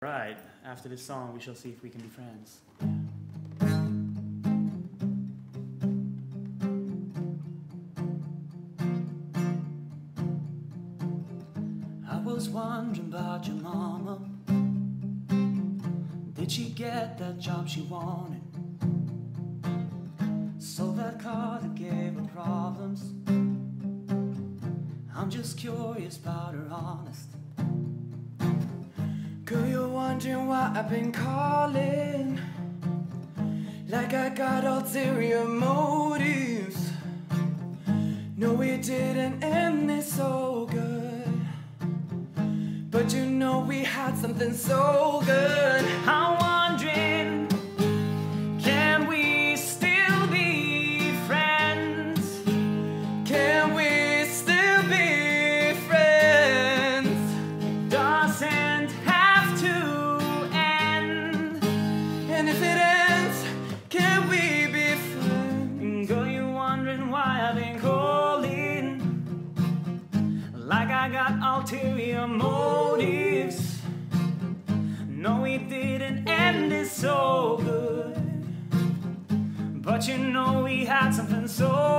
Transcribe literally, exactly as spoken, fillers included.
Right, after this song, we shall see if we can be friends. I was wondering about your mama. Did she get that job she wanted? Sold that car that gave her problems. I'm just curious about her honest. Girl, you're wondering why I've been calling, like I got ulterior motives. No, it didn't end this so good, but you know we had something so good. I'm wondering, can we still be friends? Can we still be friends? Doesn't have to end. And if it ends, can we be friends? Girl, you wondering why I've been calling, like I got ulterior motives. No, we didn't end it so good, but you know we had something so